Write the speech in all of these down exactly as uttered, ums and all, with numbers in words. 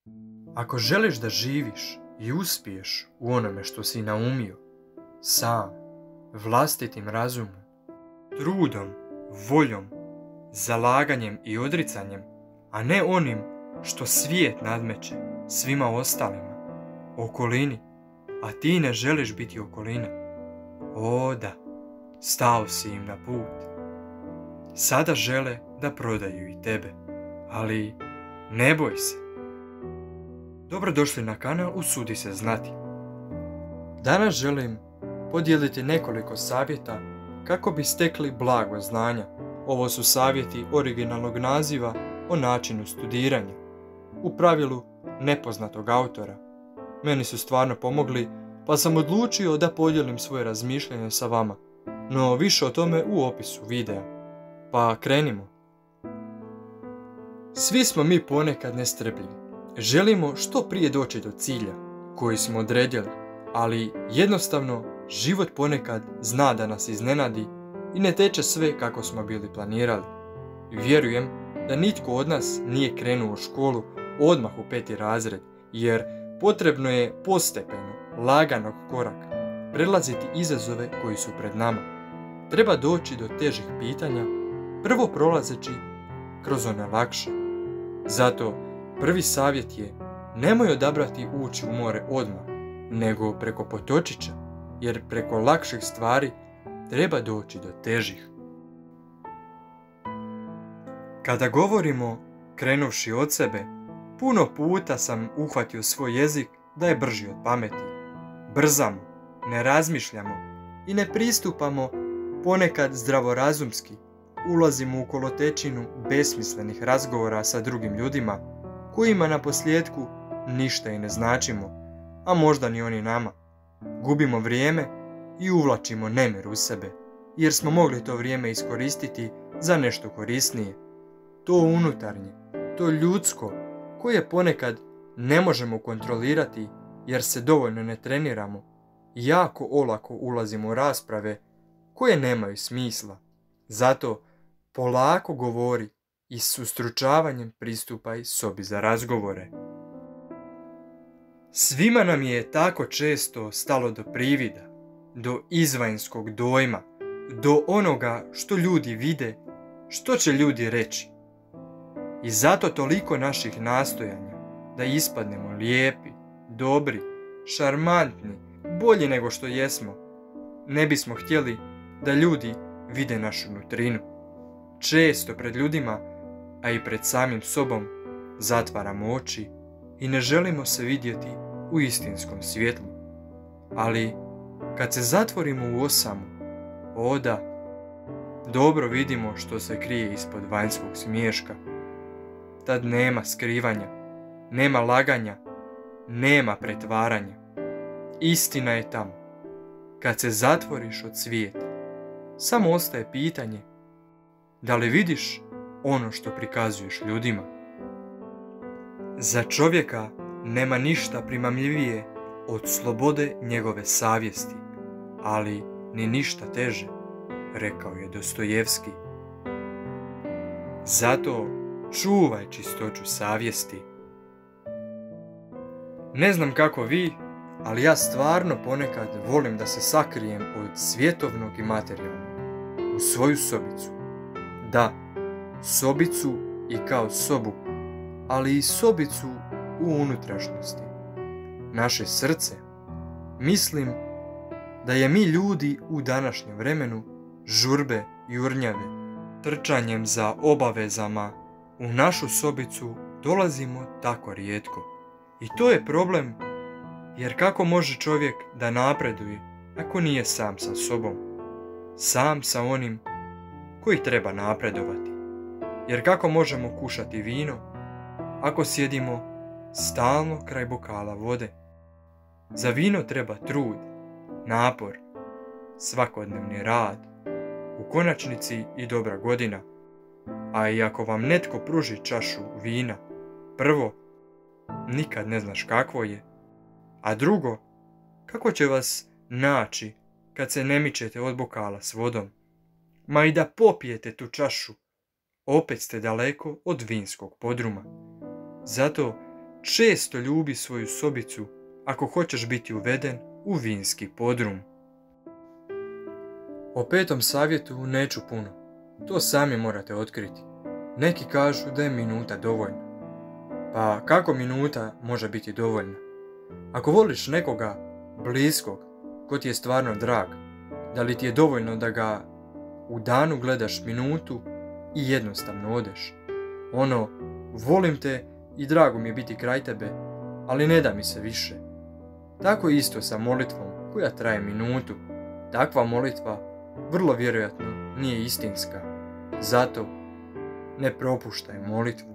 Ako želiš da živiš i uspiješ u onome što si naumio, sam, vlastitim razumom, trudom, voljom, zalaganjem i odricanjem, a ne onim što svijet nadmeće svima ostalima, okolini, a ti ne želiš biti okolina. O da, stao si im na put. Sada žele da prodaju i tebe, ali ne boj se. Dobrodošli na kanal Usudi se znati. Danas želim podijeliti nekoliko savjeta kako bi stekli blago znanja. Ovo su savjeti originalnog naziva o načinu studiranja, u pravilu nepoznatog autora. Meni su stvarno pomogli, pa sam odlučio da podijelim svoje razmišljanje sa vama, no više o tome u opisu videa. Pa krenimo. Svi smo mi ponekad nestrpljivi. Želimo što prije doći do cilja koji smo odredili, ali jednostavno život ponekad zna da nas iznenadi i ne teče sve kako smo bili planirali. Vjerujem da nitko od nas nije krenuo u školu odmah u peti razred, jer potrebno je postepeno, laganog koraka, prelaziti izazove koji su pred nama. Treba doći do težih pitanja, prvo prolazeći kroz one lakše. Zato prvi savjet je: nemoj odabrati ući u more odmah, nego preko potočića, jer preko lakših stvari treba doći do težih. Kada govorimo krenuvši od sebe, puno puta sam uhvatio svoj jezik da je brži od pameti. Brzamo, ne razmišljamo i ne pristupamo ponekad zdravorazumski. Ulazimo u kolotečinu besmislenih razgovora sa drugim ljudima, kojima na posljedku ništa i ne značimo, a možda ni oni nama. Gubimo vrijeme i uvlačimo nemir u sebe, jer smo mogli to vrijeme iskoristiti za nešto korisnije. To unutarnje, to ljudsko, koje ponekad ne možemo kontrolirati jer se dovoljno ne treniramo, jako olako ulazimo u rasprave koje nemaju smisla. Zato polako govori i s ustručavanjem pristupaj sobi za razgovore. Svima nam je tako često stalo do privida, do izvanjskog dojma, do onoga što ljudi vide, što će ljudi reći. I zato toliko naših nastojanja da ispadnemo lijepi, dobri, šarmantni, bolji nego što jesmo. Ne bismo htjeli da ljudi vide našu nutrinu. Često pred ljudima, a i pred samim sobom, zatvaramo oči i ne želimo se vidjeti u istinskom svjetlu. Ali kad se zatvorimo u osamu, o da, dobro vidimo što se krije ispod vanjskog smiješka. Tad nema skrivanja, nema laganja, nema pretvaranja. Istina je tamo. Kad se zatvoriš od svijeta, samo ostaje pitanje: da li vidiš ono što prikazuješ ljudima? Za čovjeka nema ništa primamljivije od slobode njegove savjesti, ali ni ništa teže, rekao je Dostojevski. Zato čuvaj čistoću savjesti. Ne znam kako vi, ali ja stvarno ponekad volim da se sakrijem od svjetovnog i materijalnog u svoju sobicu. Da, sobicu i kao sobu, ali i sobicu u unutrašnjosti. Naše srce. Mislim da je mi ljudi u današnjem vremenu žurbe, jurnjave, trčanjem za obavezama u našu sobicu dolazimo tako rijetko. I to je problem, jer kako može čovjek da napreduje ako nije sam sa sobom, sam sa onim koji treba napredovati? Jer kako možemo kušati vino ako sjedimo stalno kraj bokala vode? Za vino treba trud, napor, svakodnevni rad, u konačnici i dobra godina. A i ako vam netko pruži čašu vina, prvo, nikad ne znaš kakvo je, a drugo, kako će vas naći kad se ne mičete od bokala s vodom? Ma i da popijete tu čašu, opet ste daleko od vinskog podruma. Zato često ljubi svoju sobicu ako hoćeš biti uveden u vinski podrum. O petom savjetu neću puno. To sami morate otkriti. Neki kažu da je minuta dovoljna. Pa kako minuta može biti dovoljna? Ako voliš nekoga bliskog, ko ti je stvarno drag, da li ti je dovoljno da ga u danu gledaš minutu i jednostavno odeš? Ono, volim te i drago mi je biti kraj tebe, ali ne da mi se više. Tako isto sa molitvom koja traje minutu. Takva molitva vrlo vjerojatno nije istinska. Zato ne propuštaj molitvu.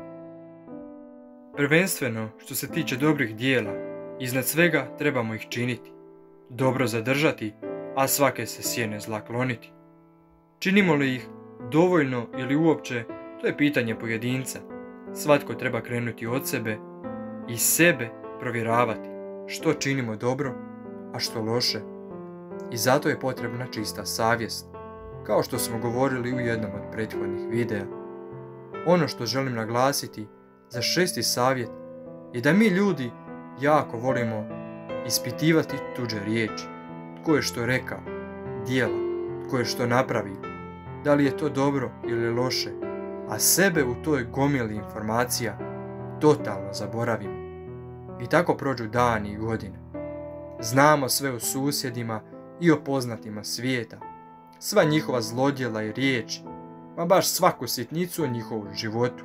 Prvenstveno, što se tiče dobrih dijela, iznad svega trebamo ih činiti, dobro zadržati, a svake se sjene zla kloniti. Činimo li ih dovoljno ili uopće, to je pitanje pojedinca. Svatko treba krenuti od sebe i sebe provjeravati što činimo dobro, a što loše. I zato je potrebna čista savjest, kao što smo govorili u jednom od prethodnih videa. Ono što želim naglasiti za šesti savjet je da mi ljudi jako volimo ispitivati tuđe riječi. Tko je što rekao, djela, tko je što napravio, da li je to dobro ili loše, a sebe u toj gomili informacija totalno zaboravimo. I tako prođu dani i godine. Znamo sve o susjedima i o poznatima svijeta, sva njihova zlodjela i riječi, ma baš svaku sitnicu o njihovom životu.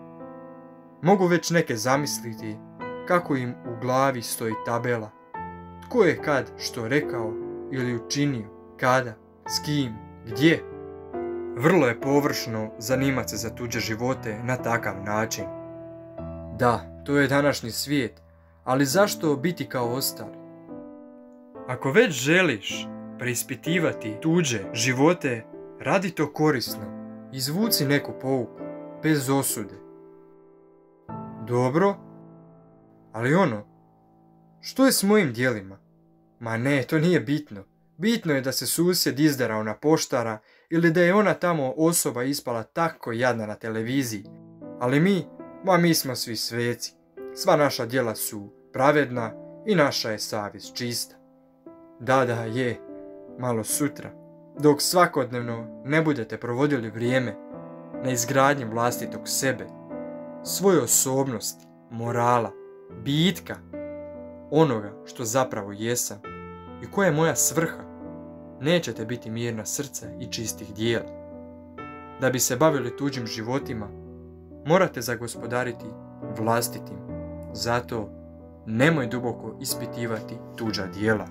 Mogu već neke zamisliti kako im u glavi stoji tabela, tko je kad što rekao ili učinio, kada, s kim, gdje. Vrlo je površno zanimati se za tuđe živote na takav način. Da, to je današnji svijet, ali zašto biti kao ostali? Ako već želiš preispitivati tuđe živote, radi to korisno. Izvuci neku pouku, bez osude. Dobro, ali ono, što je s mojim djelima? Ma ne, to nije bitno. Bitno je da se susjed izderao na poštara ili da je ona tamo osoba ispala tako jadna na televiziji. Ali mi, ma mi smo svi sveci. Sva naša djela su pravedna i naša je savjest čista. Da, da, je, malo sutra, dok svakodnevno ne budete provodili vrijeme na izgradnji vlastitog sebe, svoje osobnosti, morala, bitka, onoga što zapravo jesam i koja je moja svrha, nećete biti mirna srca i čistih dijela. Da bi se bavili tuđim životima, morate zagospodariti vlastitim. Zato nemoj duboko ispitivati tuđa dijela.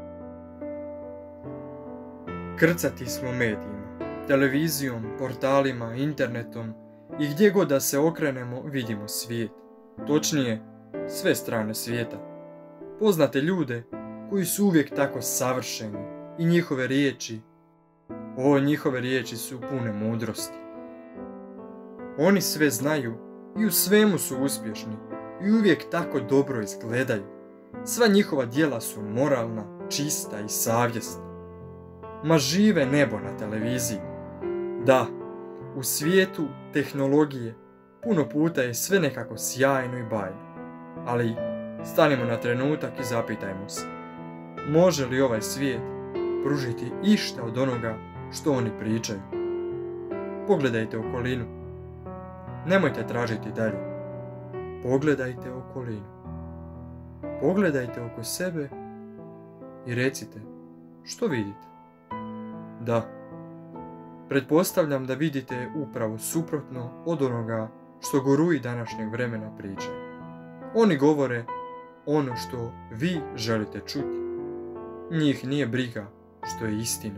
Krcati smo medijima, televizijom, portalima, internetom i gdje god da se okrenemo vidimo svijet. Točnije, sve strane svijeta. Poznate ljude koji su uvijek tako savršeni i njihove riječi, o njihove riječi su pune mudrosti. Oni sve znaju i u svemu su uspješni i uvijek tako dobro izgledaju. Sva njihova djela su moralna, čista i savjesna. Ma žive nebo na televiziji. Da, u svijetu tehnologije puno puta je sve nekako sjajno i bajno. Ali stanimo na trenutak i zapitajmo se, može li ovaj svijet pružiti išta od onoga što oni pričaju? Pogledajte okolinu. Nemojte tražiti dalje. Pogledajte okolinu. Pogledajte oko sebe i recite što vidite. Da, pretpostavljam da vidite upravo suprotno od onoga što guruji današnjeg vremena pričaju. Oni govore ono što vi želite čuti. Njih nije briga što je istina.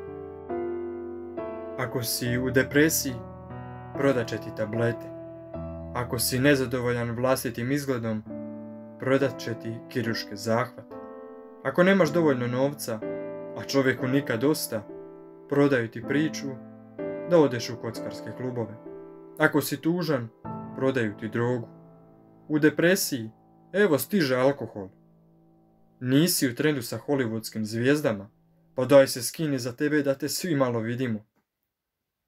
Ako si u depresiji, prodat će ti tablete. Ako si nezadovoljan vlastitim izgledom, prodat će ti kirurške zahvate. Ako nemaš dovoljno novca, a čovjeku nikad dosta, prodaju ti priču da odeš u kockarske klubove. Ako si tužan, prodaju ti drogu. U depresiji, evo stiže alkohol. Nisi u trendu sa hollywoodskim zvijezdama, pa daj se skini za tebe da te svi malo vidimo.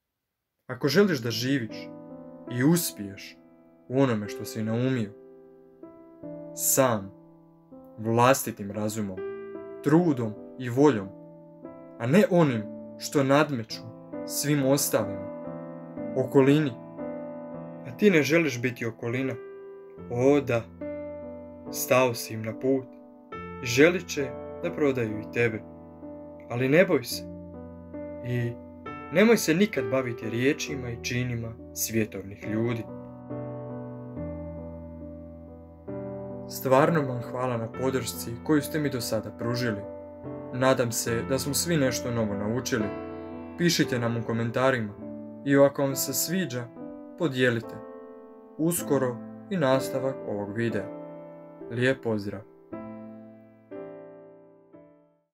Ako želiš da živiš i uspiješ u onome što si naumio, sam, vlastitim razumom, trudom i voljom, a ne onim što nadmeću svim ostalima, okolini. A ti ne želiš biti okolina. O da, stao si im na put i želit će da prodaju i tebe. Ali ne boj se i nemoj se nikad baviti riječima i činima svjetovnih ljudi. Stvarno vam hvala na podršci koju ste mi do sada pružili. Nadam se da smo svi nešto novo naučili. Pišite nam u komentarima i ako vam se sviđa, podijelite. Uskoro i nastavak ovog videa. Lijep pozdrav!